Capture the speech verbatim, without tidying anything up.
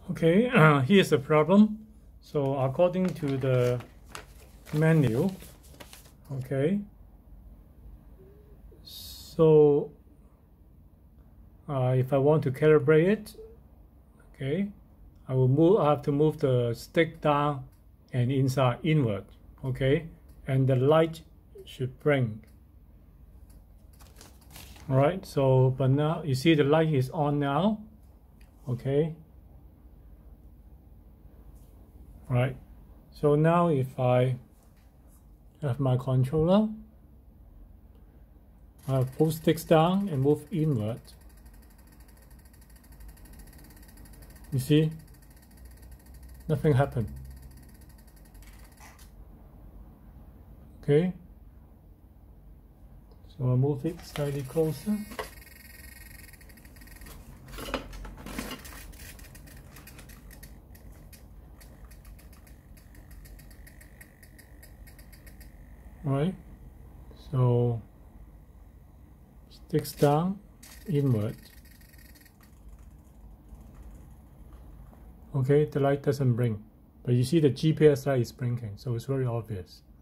Okay, uh, here's the problem. So according to the menu, okay, so uh, if I want to calibrate it, okay, I will move. I have to move the stick down and inside inward, okay, and the light should bring. All right. So, but now you see the light is on now, okay. All right. So now if I have my controller, I pull sticks down and move inward. You see, nothing happened. Okay, so I'll move it slightly closer. All right, so sticks down, inward. Okay, the light doesn't blink, but you see the G P S light is blinking, so it's very obvious.